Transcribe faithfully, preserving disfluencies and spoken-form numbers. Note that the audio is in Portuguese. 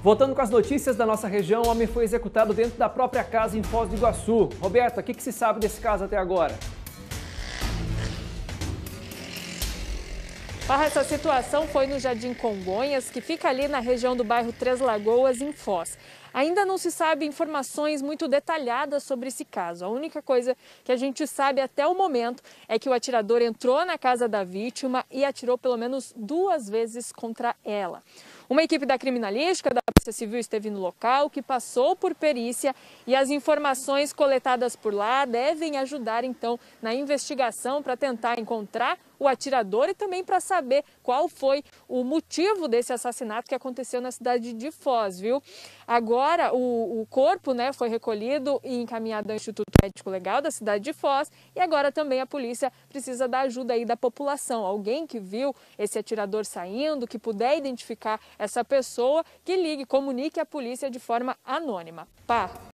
Voltando com as notícias da nossa região, o homem foi executado dentro da própria casa em Foz do Iguaçu. Roberto, o que, que se sabe desse caso até agora? Parra, essa situação foi no Jardim Congonhas, que fica ali na região do bairro Três Lagoas, em Foz. Ainda não se sabe informações muito detalhadas sobre esse caso. A única coisa que a gente sabe até o momento é que o atirador entrou na casa da vítima e atirou pelo menos duas vezes contra ela. Uma equipe da criminalística da Polícia Civil esteve no local, que passou por perícia, e as informações coletadas por lá devem ajudar então na investigação para tentar encontrar o atirador e também para saber qual foi o motivo desse assassinato que aconteceu na cidade de Foz, viu? Agora o, o corpo, né, foi recolhido e encaminhado ao Instituto Médico Legal da cidade de Foz, e agora também a polícia precisa da ajuda aí da população. Alguém que viu esse atirador saindo, que puder identificar essa pessoa, que ligue, comunique à polícia de forma anônima. Pá.